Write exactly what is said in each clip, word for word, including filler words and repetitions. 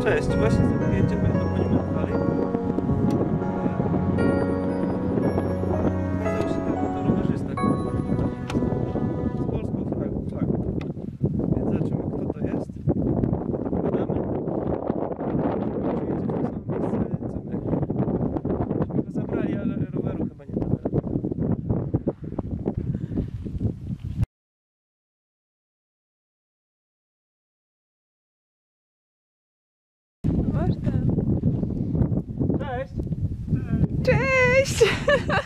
Cześć, właśnie sobie jedziemy do Monument Valley. Okazał się tylko to rowerzysta, z polską flagą. Więc zobaczymy, kto to jest. Pogadamy. Czy jedzie w to samo miejsce, co my. Myśmy go zabrali, ale roweru chyba nie ma. Cześć! Cześć!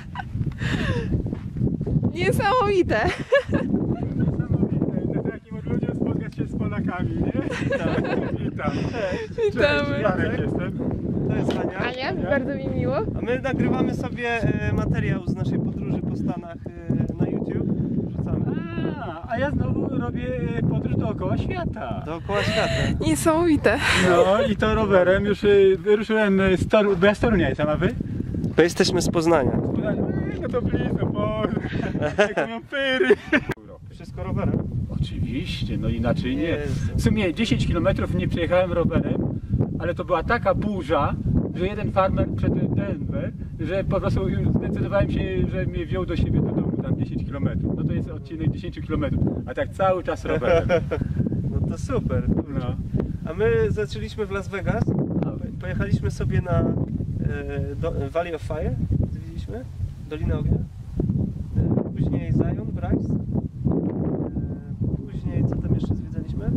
Niesamowite! Niesamowite. To takim ludziom spotkać się z Polakami, nie? Witam. Witam. Cześć. Witamy. Cześć, Jarek jestem. To jest Hania. Ania, bardzo mi miło. A my nagrywamy sobie e, materiał z naszej podróży po Stanach e, na YouTube. Wrzucamy. A, a ja znowu robię podróż dookoła świata. Dookoła świata. Niesamowite. No i to rowerem już y, wyruszyłem z Toru, bo ja z Torunia jestem, a wy? Bo jesteśmy z Poznania. No to blisko, bo jak mają pyry. Wszystko rowerem? Oczywiście, no inaczej nie. Jezu. W sumie dziesięć kilometrów nie przejechałem rowerem, ale to była taka burza, że jeden farmer przed Denver, że po prostu już zdecydowałem się, że mnie wziął do siebie do domu, tam dziesięć kilometrów. No to jest odcinek dziesięć kilometrów, a tak cały czas rowerem. No to super. No. A my zaczęliśmy w Las Vegas. Pojechaliśmy sobie na e, do, Valley of Fire. Zwiedziliśmy Dolinę Ognia. E, później Zion, Bryce. E, później co tam jeszcze zwiedzaliśmy?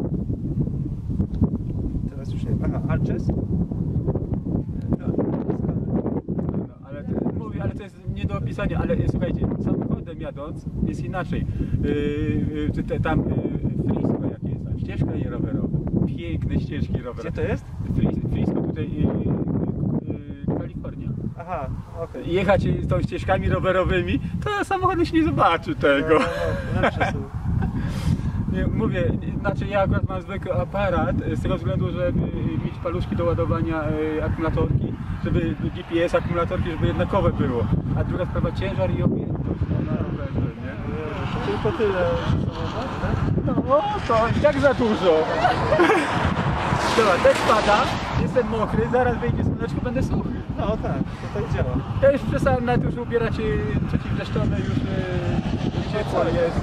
Teraz już nie wiem. Aha, Arches. E, No, ale, to, mówię, ale to jest nie do opisania, ale słuchajcie, samochodem jadąc jest inaczej. Yy, yy, te, tam yy, Frisco jakie jest, tam ścieżka i rowerowa. Piękne ścieżki rowerowe. Gdzie to jest? Fris- Frisco tutaj, yy, yy, Kalifornia. Aha, okej. Okay. Jechać tą ścieżkami rowerowymi, to samochodem się nie zobaczy tego. No, no, lepsze są. Nie, mówię, znaczy ja akurat mam zwykły aparat z tego względu, żeby mieć paluszki do ładowania y, akumulatorki, żeby G P S akumulatorki, żeby jednakowe było. A druga sprawa ciężar i objętość no, na rowerze, nie? Tylko tyle. No to jak za dużo. Dobra, deszcz pada, jestem mokry, zaraz wyjdzie słoneczko, będę suchy. No tak, to tak działa. Ja już przestałem nawet już ubierać y, przeciwdeszczowe, już y, ciepło jest.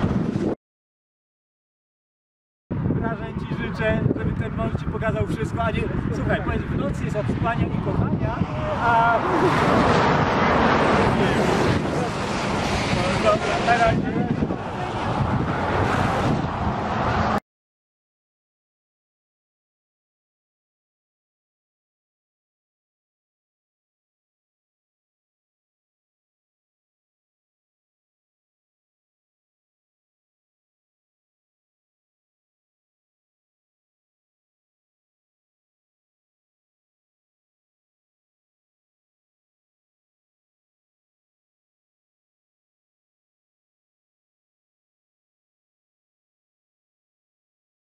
Wyrażeń Ci życzę, żeby ten mąż Ci pokazał wszystko, a nie, słuchaj, powiedz, w nocy jest od spania i kochania, a... No, dobra, na razie.